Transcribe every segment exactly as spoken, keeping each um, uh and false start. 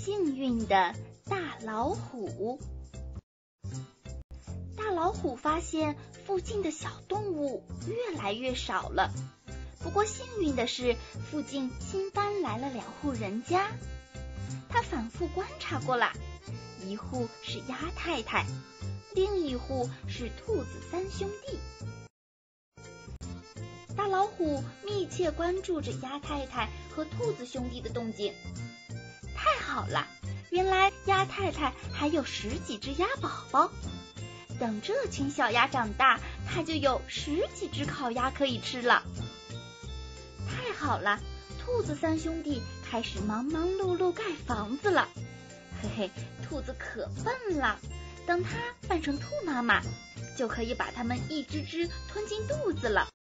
幸运的大老虎。大老虎发现附近的小动物越来越少了，不过幸运的是，附近新搬来了两户人家。他反复观察过了，一户是鸭太太，另一户是兔子三兄弟。大老虎密切关注着鸭太太和兔子兄弟的动静。太好了，原来鸭太太还有十几只鸭宝宝，等这群小鸭长大，它就有十几只烤鸭可以吃了。太好了，兔子三兄弟开始忙忙碌碌盖房子了。嘿嘿，兔子可笨了，等它扮成兔妈妈，就可以把它们一只只吞进肚子了。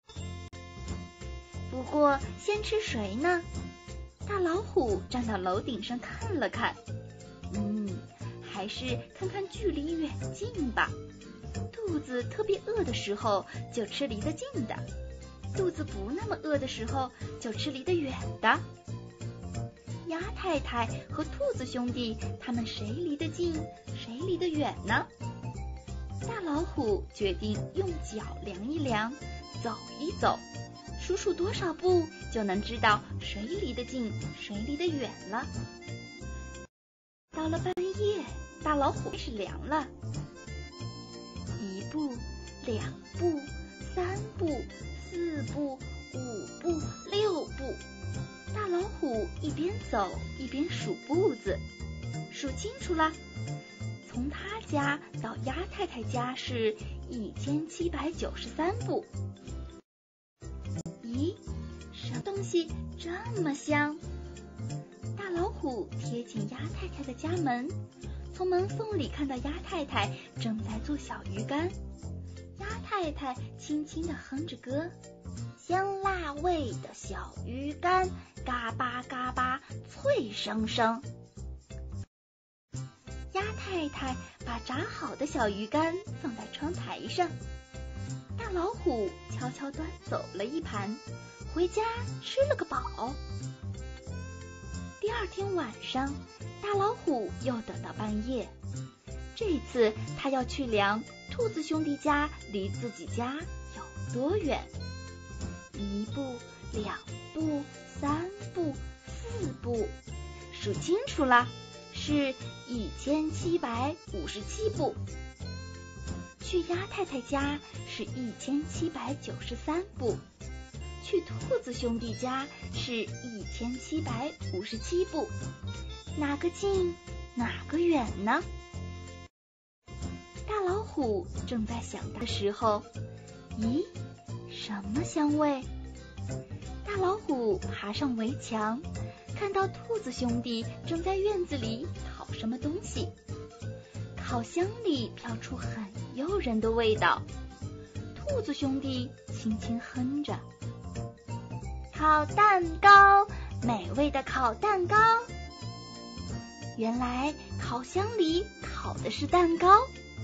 不过先吃谁呢？大老虎站到楼顶上看了看，嗯，还是看看距离远近吧。肚子特别饿的时候就吃离得近的，肚子不那么饿的时候就吃离得远的。鸭太太和兔子兄弟，他们谁离得近，谁离得远呢？大老虎决定用脚量一量，走一走，数数多少步，就能知道谁离得近，谁离得远了。到了半夜，大老虎开始量了，一步，两步，三步，四步，五步，六步。大老虎一边走一边数步子，数清楚了，从他家到鸭太太家是一千七百九十三步。咦，什么东西这么香？大老虎贴近鸭太太的家门，从门缝里看到鸭太太正在做小鱼干。鸭太太轻轻地哼着歌，香辣味的小鱼干，嘎巴嘎巴脆生生。鸭太太把炸好的小鱼干放在窗台上，大老虎悄悄端走了一盘，回家吃了个饱。第二天晚上，大老虎又等到半夜，这次他要去量兔子兄弟家离自己家有多远。一步，两步，三步，四步，数清楚了，是一千七百五十七步。去鸭太太家是一千七百九十三步，去兔子兄弟家是一千七百五十七步，哪个近，哪个远呢？大老虎正在想的时候，咦，什么香味？大老虎爬上围墙，看到兔子兄弟正在院子里烤什么东西，烤箱里飘出很诱人的味道。兔子兄弟轻轻哼着，烤蛋糕，美味的烤蛋糕。原来烤箱里烤的是蛋糕。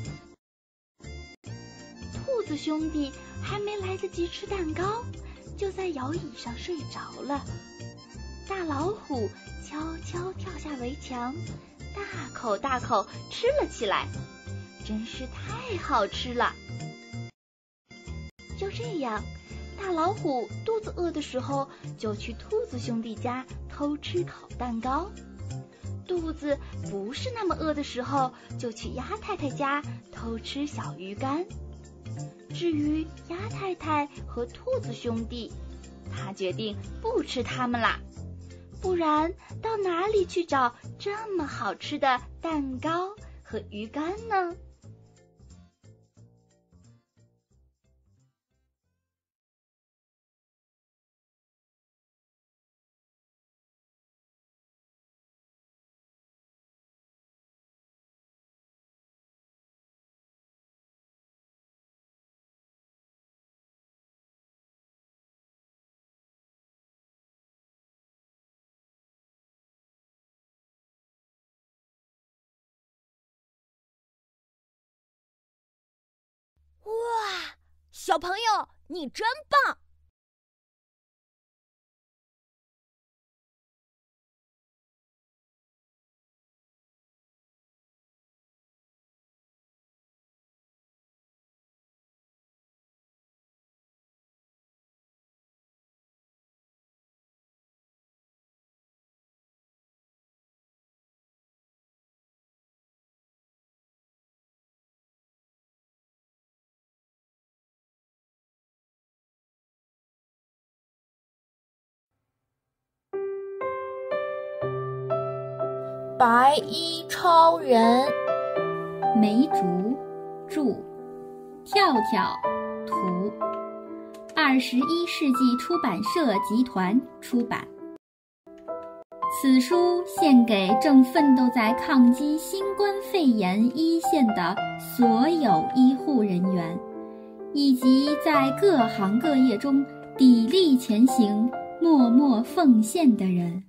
兔子兄弟还没来得及吃蛋糕，就在摇椅上睡着了。大老虎悄悄跳下围墙，大口大口吃了起来，真是太好吃了。就这样，大老虎肚子饿的时候就去兔子兄弟家偷吃烤蛋糕，肚子不是那么饿的时候就去鸭太太家偷吃小鱼干。至于鸭太太和兔子兄弟，他决定不吃它们啦，不然到哪里去找这么好吃的蛋糕和鱼干呢？ 哇，小朋友，你真棒！ 白衣超人。 梅竹著，跳跳图，二十一世纪出版社集团出版。此书献给正奋斗在抗击新冠肺炎一线的所有医护人员，以及在各行各业中砥砺前行、默默奉献的人。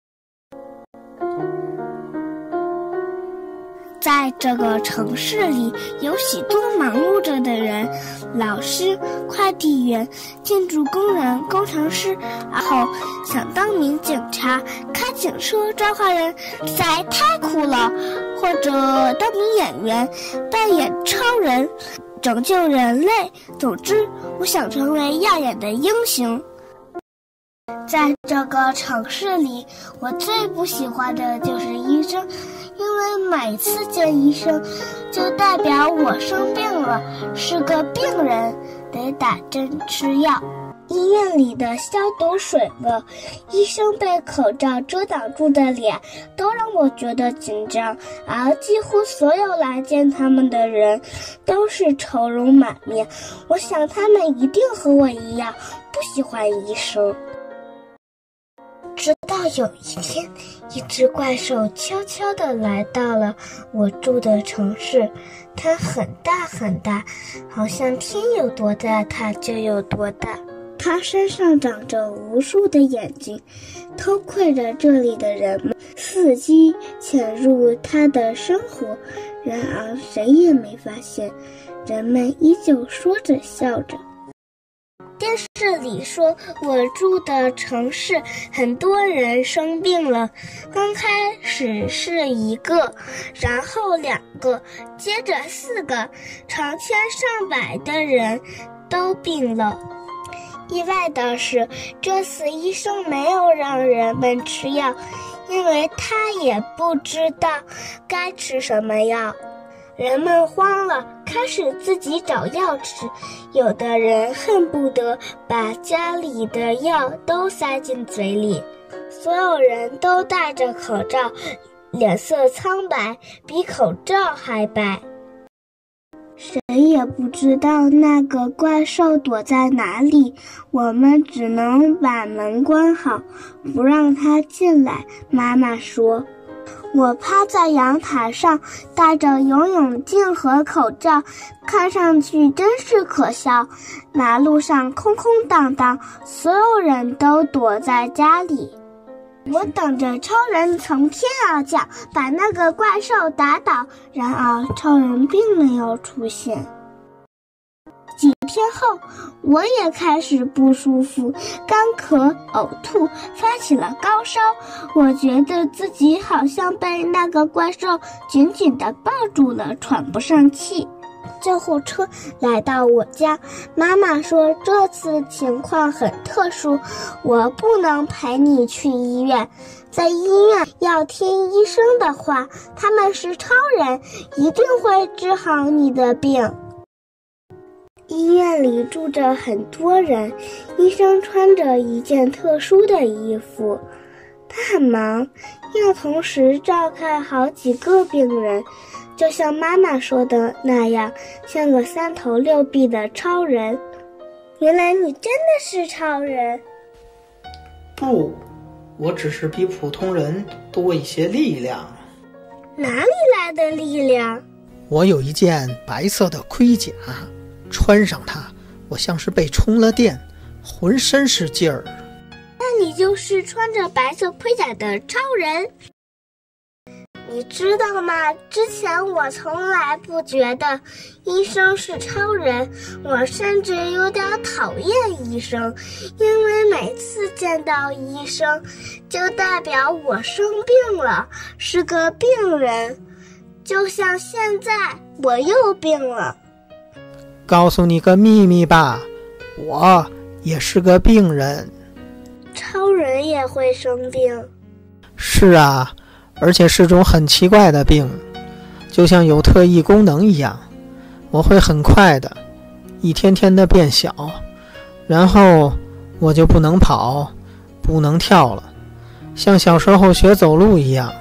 在这个城市里，有许多忙碌着的人，老师、快递员、建筑工人、工程师，然后想当名警察、开警车抓坏人，实在太酷了；或者当名演员，扮演超人，拯救人类。总之，我想成为耀眼的英雄。在这个城市里，我最不喜欢的就是医生，因为每次见医生就代表我生病了，是个病人，得打针吃药。医院里的消毒水味，医生被口罩遮挡住的脸，都让我觉得紧张，而几乎所有来见他们的人都是愁容满面。我想他们一定和我一样不喜欢医生。直到有一天，一只怪兽悄悄地来到了我住的城市，它很大很大，好像天有多大它就有多大。它身上长着无数的眼睛，偷窥着这里的人们，伺机潜入它的生活。然而谁也没发现，人们依旧说着笑着。电视里说我住的城市很多人生病了，刚开始是一个，然后两个，接着四个，成千上百的人都病了。意外的是，这次医生没有让人们吃药，因为他也不知道该吃什么药。人们慌了，开始自己找药吃，有的人恨不得把家里的药都塞进嘴里。所有人都戴着口罩，脸色苍白，比口罩还白。谁也不知道那个怪兽躲在哪里，我们只能把门关好，不让它进来。妈妈说，我趴在阳台上，戴着游泳镜和口罩，看上去真是可笑。马路上空空荡荡，所有人都躲在家里。我等着超人从天而降，把那个怪兽打倒，然而超人并没有出现。几天后，我也开始不舒服，干咳、呕吐，发起了高烧。我觉得自己好像被那个怪兽紧紧地抱住了，喘不上气。救护车来到我家，妈妈说这次情况很特殊，我不能陪你去医院。在医院要听医生的话，他们是超人，一定会治好你的病。医院里住着很多人，医生穿着一件特殊的衣服，他很忙，要同时照看好几个病人，就像妈妈说的那样，像个三头六臂的超人。原来你真的是超人？ 不，我只是比普通人多一些力量。 哪里来的力量？ 我有一件白色的盔甲，穿上它，我像是被充了电，浑身是劲儿。 那你就是穿着白色盔甲的超人。你知道吗？之前我从来不觉得医生是超人，我甚至有点讨厌医生，因为每次见到医生，就代表我生病了，是个病人。就像现在，我又病了。 告诉你个秘密吧，我也是个病人。 超人也会生病？ 是啊，而且是种很奇怪的病，就像有特异功能一样。我会很快的一天天的变小，然后我就不能跑，不能跳了，像小时候学走路一样，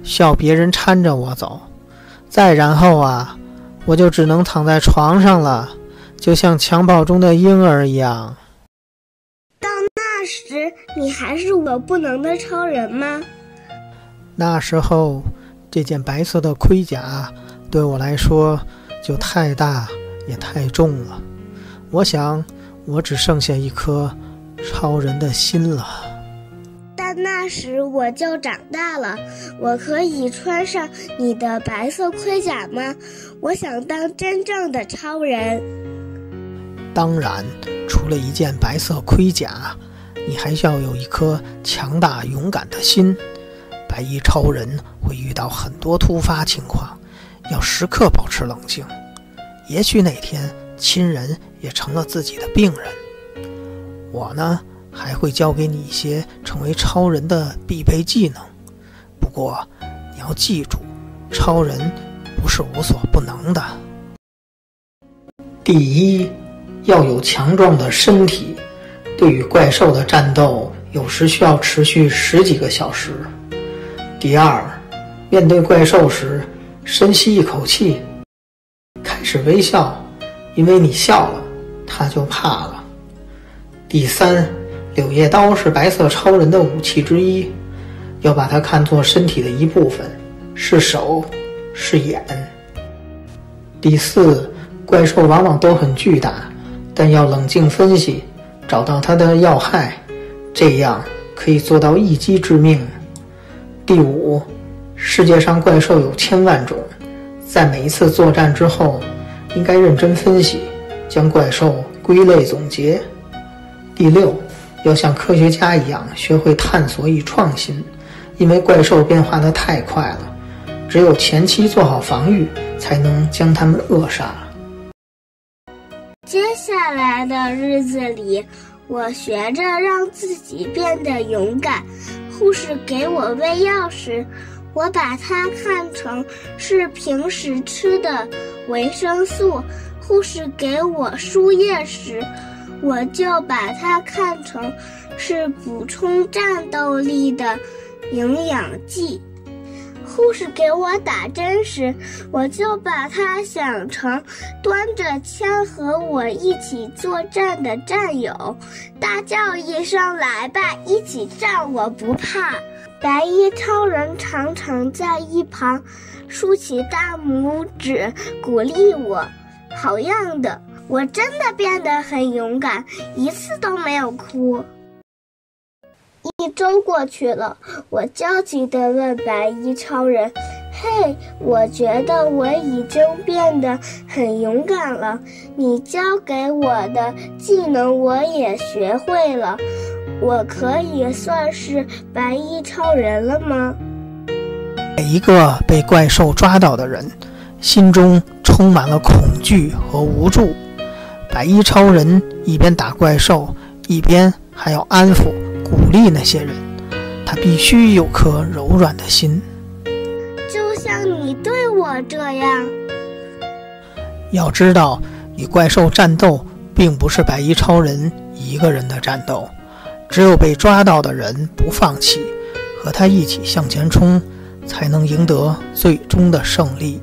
笑别人搀着我走。再然后啊，我就只能躺在床上了，就像襁褓中的婴儿一样。 到那时，你还是我不能的超人吗？ 那时候，这件白色的盔甲对我来说就太大也太重了。我想，我只剩下一颗超人的心了。 但那时我就长大了，我可以穿上你的白色盔甲吗？我想当真正的超人。 当然，除了一件白色盔甲，你还要有一颗强大勇敢的心。白衣超人会遇到很多突发情况，要时刻保持冷静。也许哪天亲人也成了自己的病人。我呢，还会教给你一些成为超人的必备技能。不过你要记住，超人不是无所不能的。第一，要有强壮的身体。对于怪兽的战斗，有时需要持续十几个小时。第二，面对怪兽时，深吸一口气，开始微笑，因为你笑了，他就怕了。第三，柳叶刀是白色超人的武器之一，要把它看作身体的一部分，是手，是眼。第四，怪兽往往都很巨大，但要冷静分析，找到它的要害，这样可以做到一击致命。第五，世界上怪兽有千万种，在每一次作战之后，应该认真分析，将怪兽归类总结。第六，要像科学家一样学会探索与创新，因为怪兽变化得太快了，只有前期做好防御，才能将它们扼杀。 接下来的日子里，我学着让自己变得勇敢。护士给我喂药时，我把它看成是平时吃的维生素；护士给我输液时，我就把它看成是补充战斗力的营养剂。护士给我打针时，我就把它想成端着枪和我一起作战的战友，大叫一声来吧，一起战，我不怕。白衣超人常常在一旁竖起大拇指鼓励我，好样的，我真的变得很勇敢，一次都没有哭。一周过去了，我焦急地问白衣超人：嘿，我觉得我已经变得很勇敢了，你教给我的技能我也学会了，我可以算是白衣超人了吗？ 每一个被怪兽抓到的人，心中充满了恐惧和无助。白衣超人一边打怪兽，一边还要安抚鼓励那些人，他必须有颗柔软的心， 就像你对我这样。 要知道，与怪兽战斗并不是白衣超人一个人的战斗，只有被抓到的人不放弃，和他一起向前冲，才能赢得最终的胜利。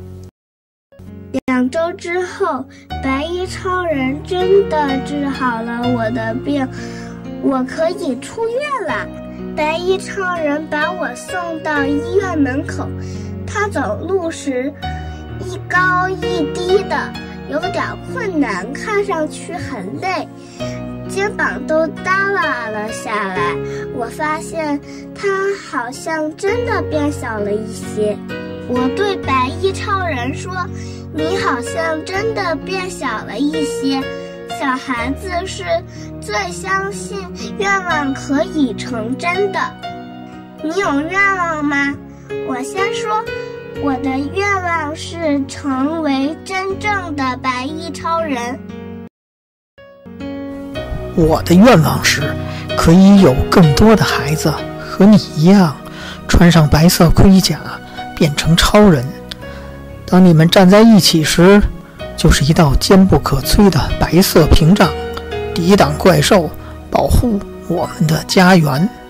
两周之后，白衣超人真的治好了我的病，我可以出院了。白衣超人把我送到医院门口，他走路时一高一低的，有点困难，看上去很累，肩膀都耷拉了下来。我发现他好像真的变小了一些。我对白衣超人说，你好像真的变小了一些。小孩子是最相信愿望可以成真的。你有愿望吗？我先说，我的愿望是成为真正的白衣超人。 我的愿望是可以有更多的孩子和你一样，穿上白色盔甲，变成超人。当你们站在一起时，就是一道坚不可摧的白色屏障，抵挡怪兽，保护我们的家园。